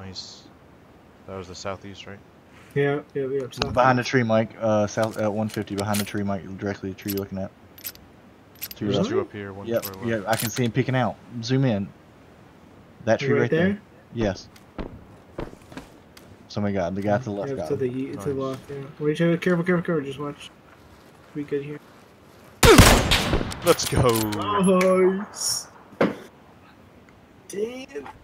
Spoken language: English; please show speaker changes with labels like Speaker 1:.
Speaker 1: Nice. That was the southeast, right?
Speaker 2: Yeah.
Speaker 3: Behind the tree, Mike. South at 150. Behind the tree, Mike. Directly the tree you're looking at. Two
Speaker 1: There's
Speaker 3: left.
Speaker 1: two up here. One
Speaker 3: Yep.
Speaker 1: to our left.
Speaker 3: Yeah, I can see him peeking out. Zoom in. That tree right there. Yes. Somebody got the guy to the left. Got
Speaker 2: to the
Speaker 1: nice.
Speaker 2: to the left. Yeah. Wait, careful. Just watch. We good here.
Speaker 1: Let's go.
Speaker 2: Nice. Damn.